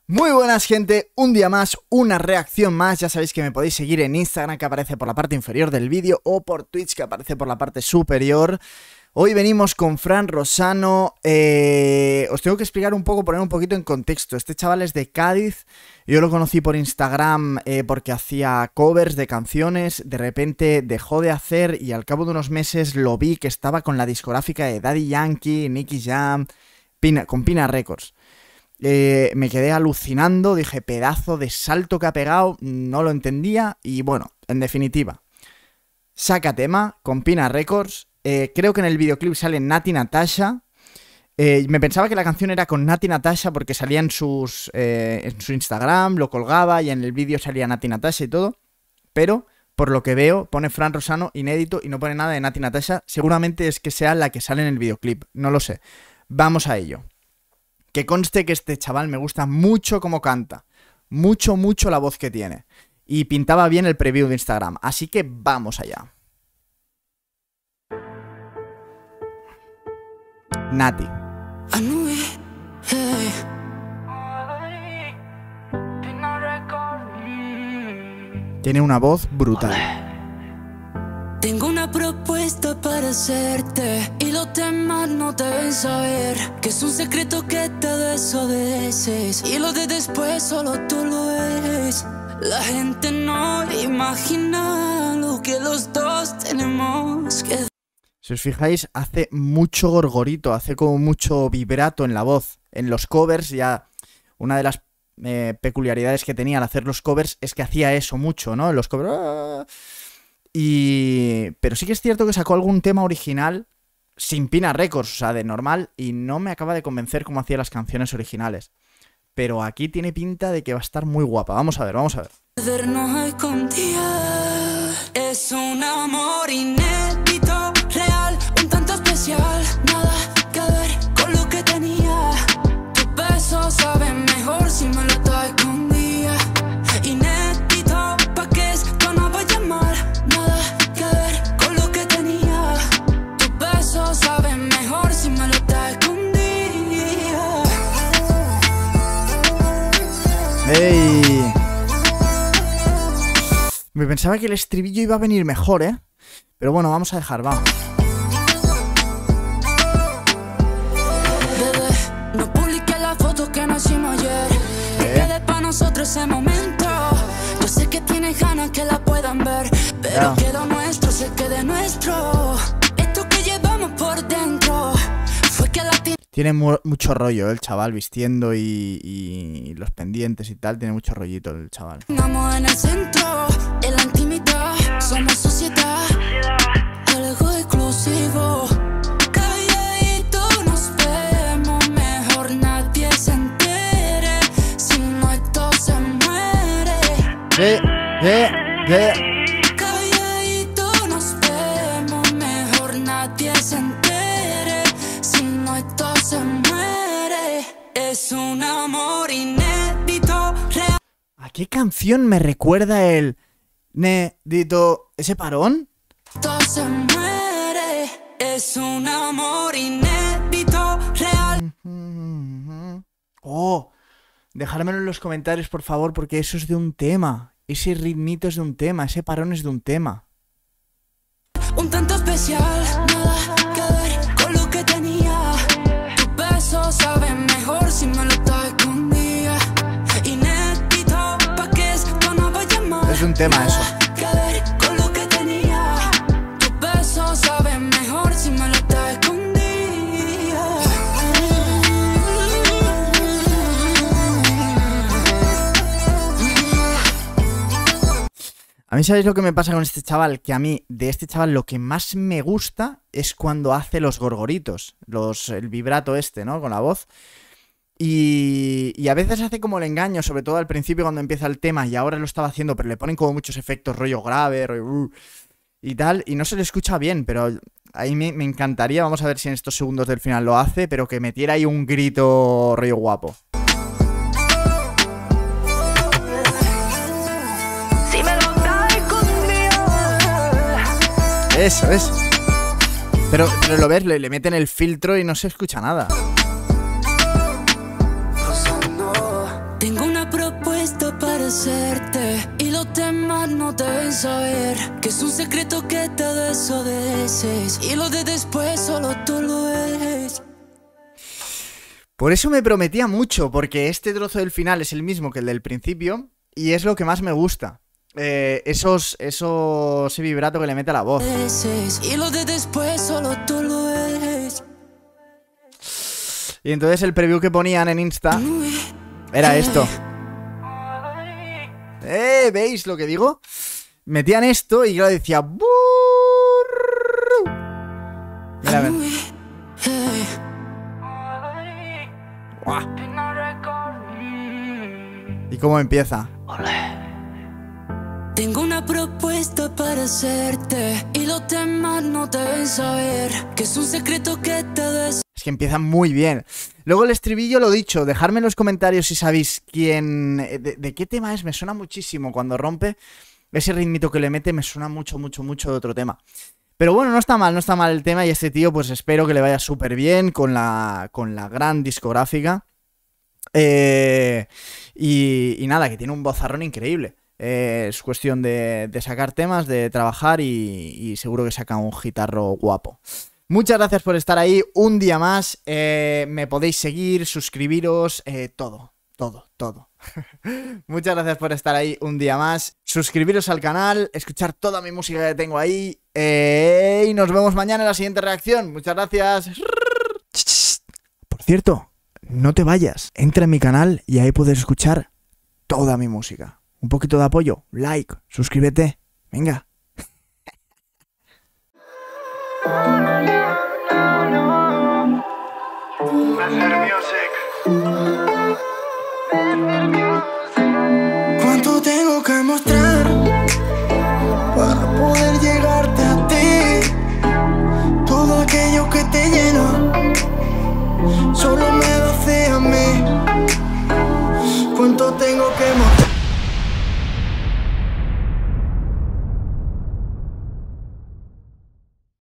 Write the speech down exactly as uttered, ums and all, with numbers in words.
Muy buenas, gente, un día más, una reacción más. Ya sabéis que me podéis seguir en Instagram, que aparece por la parte inferior del vídeo, o por Twitch, que aparece por la parte superior. Hoy venimos con Fran Rosano. eh, Os tengo que explicar un poco, poner un poquito en contexto. Este chaval es de Cádiz. Yo lo conocí por Instagram eh, porque hacía covers de canciones. De repente dejó de hacer y al cabo de unos meses lo vi que estaba con la discográfica de Daddy Yankee, Nicky Jam, Pina, con Pina Records. Eh, me quedé alucinando, dije, pedazo de salto que ha pegado, no lo entendía. Y bueno, en definitiva, saca tema con Pina Records. eh, Creo que en el videoclip sale Nati Natasha. eh, Me pensaba que la canción era con Nati Natasha porque salía en, sus, eh, en su Instagram, lo colgaba y en el vídeo salía Nati Natasha y todo. Pero por lo que veo pone Fran Rosano inédito y no pone nada de Nati Natasha. Seguramente es que sea la que sale en el videoclip, no lo sé. Vamos a ello. Que conste que este chaval me gusta mucho cómo canta. Mucho, mucho la voz que tiene. Y pintaba bien el preview de Instagram. Así que vamos allá. Nati. Tiene una voz brutal. Tengo una propuesta para hacerte y los demás no te deben saber que es un secreto que te desobedeces y lo de después solo tú lo eres. La gente no imagina lo que los dos tenemos que... Si os fijáis, hace mucho gorgorito, hace como mucho vibrato en la voz. En los covers ya una de las eh, peculiaridades que tenía al hacer los covers es que hacía eso mucho, ¿no? En los covers... ¡ah! Y... Pero sí que es cierto que sacó algún tema original sin Pina Records, o sea, de normal, y no me acaba de convencer cómo hacía las canciones originales. Pero aquí tiene pinta de que va a estar muy guapa. Vamos a ver, vamos a ver. Vernos escondidas es un amor inédito, real, un tanto especial. Nada que ver con lo que tenía. Tus besos saben mejor si me lo estás escondida. Inédito, pa' que esto no va a llamar. Nada que ver con lo que tenía. Tus besos saben mejor si me lo estás escondida. ¡Ey! Me pensaba que el estribillo iba a venir mejor, ¿eh? Pero bueno, vamos a dejar, vamos. Bebé, no publiqué la foto que nos hicimos ayer. Que quede pa' nosotros ese momento. Yo sé que tienes ganas que la puedan ver, pero Yeah. que lo nuestro se quede nuestro. Esto que llevamos por dentro fue que la ti- Tiene mu mucho rollo, ¿eh? El chaval, vistiendo y, y los pendientes y tal. Tiene mucho rollito el chaval. tengamos en el centro, en la intimidad. Somos sociedad, algo exclusivo. Calladito nos vemos, mejor nadie se entere. Si no esto se muere. ¡Eh! ¡Eh! ¡Eh! Calladito nos vemos, mejor nadie se entere. Si no esto se muere. Es un amor inédito, real. ¿A qué canción me recuerda el... Nedito... ¿Ese parón? Esto se muere. Es un amor inédito, real. Oh, dejármelo en los comentarios, por favor, porque eso es de un tema. Ese ritmito es de un tema, ese parón es de un tema. Un tanto especial, nada que ver con lo que tenía. Tus besos saben mejor si me lo estás escondida. Inédito, pa' que esto no va a llamar. Es de un tema eso. Nada que ver con lo que tenía. Tus besos saben mejor si me lo estás escondida. A mí, ¿sabéis lo que me pasa con este chaval? Que a mí, de este chaval, lo que más me gusta es cuando hace los gorgoritos. Los, el vibrato este, ¿no? Con la voz. Y, y a veces hace como el engaño, sobre todo al principio cuando empieza el tema, y ahora lo estaba haciendo, pero le ponen como muchos efectos, rollo grave, rollo... Uh, y tal, y no se le escucha bien, pero ahí me, me encantaría, vamos a ver si en estos segundos del final lo hace, pero que metiera ahí un grito rollo guapo. Si me lo traes conmigo. Eso, eso. Pero, pero lo ves, le, le meten el filtro y no se escucha nada. Tengo parecerte y los demás no deben saber que es un secreto que te desobedeces y lo de después solo tú lo eres. Por eso me prometía mucho, porque este trozo del final es el mismo que el del principio y es lo que más me gusta. Eh, esos, esos, ese vibrato que le mete a la voz. Y lo de después solo tú lo eres. Y entonces el preview que ponían en Insta era esto. ¿Eh? ¿Veis lo que digo? Metían esto y yo decía... Burru. Mira, a ver. Buah. ¿Y cómo empieza? Tengo una propuesta para hacerte y los demás no deben saber que es un secreto que te des... Es que empieza muy bien. Luego el estribillo, lo dicho, dejadme en los comentarios si sabéis quién... De, de qué tema es, me suena muchísimo. Cuando rompe ese ritmito que le mete me suena mucho, mucho, mucho de otro tema. Pero bueno, no está mal, no está mal el tema y este tío pues espero que le vaya súper bien con la, con la gran discográfica. Eh, y, y nada, que tiene un vozarrón increíble. Eh, es cuestión de, de sacar temas, de trabajar y, y seguro que saca un guitarro guapo. Muchas gracias por estar ahí un día más. Eh, me podéis seguir, suscribiros, eh, todo, todo, todo. Muchas gracias por estar ahí un día más. Suscribiros al canal, escuchar toda mi música que tengo ahí. Eh, y nos vemos mañana en la siguiente reacción. Muchas gracias. Por cierto, no te vayas. Entra en mi canal y ahí puedes escuchar toda mi música. Un poquito de apoyo, like, suscríbete. Venga. ¿Cuánto tengo que mostrar para poder llegar?